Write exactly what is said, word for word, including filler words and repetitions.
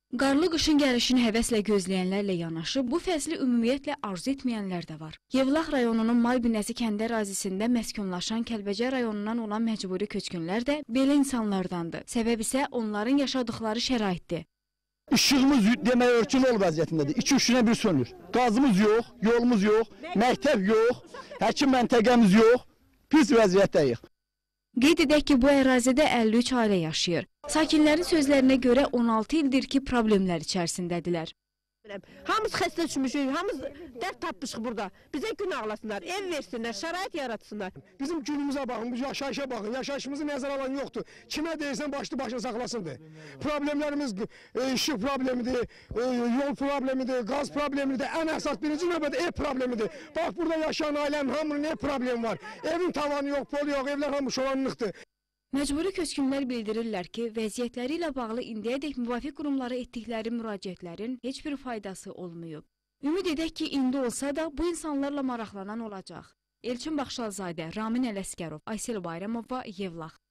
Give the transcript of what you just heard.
Qarlı qışın gəlişini həvəslə gözləyənlərlə yanaşı, bu fəsli ümumiyyətlə arzu etməyənlər də var. Yevlax rayonunun Malbinəsi kəndi ərazisində məskunlaşan Kəlbəcər rayonundan olan məcburi köçkünlər də belə insanlardandır. Səbəb isə onların yaşadıkları şəraitdir. İşığımız demək örtün ol vəziyyətindədir. İki üç günə bir sönür. Qazımız yox, yolumuz yox, məktəb yox, həkim məntəqəmiz yox. Pis vəziyyətdəyik. Qeyd edək ki, bu ərazidə əlli üç ailə yaşayır. Sakinlərin sözlərinə görə on altı ildir ki, problemlər içərisindədirlər. Hamız xəstə düşmüşük, hamız dərd tapmışıq burada. Bizə gün ağlasınlar, ev versinlər, şərait yaratsınlar. Bizim günümüzə baxın, bu yaşayışa baxın, yaşayışımızı nəzərə alan yoxdur. Kimə deyirsən başlı başına saxlasındır. Problemlərimiz e, işıq problemidir, e, yol problemidir, qaz problemidir, ən əsas birinci növbədə ev problemidir. Bax, burada yaşayan ailənin hamının ev problemi var. Evin tavanı yox, pol yox, evlər hamı şolanlıqdır. Məcburi köçkünlər bildirirlər ki, vəziyyətləri ilə bağlı indiyədək müvafiq qurumlara etdikləri müraciətlərin heç bir faydası olmayıb. Ümid edək ki, indi olsa da bu insanlarla maraqlanan olacaq. Elçin Baxşalzadə, Ramin Ələsgərov, Aysel Bayramova, Yevlax.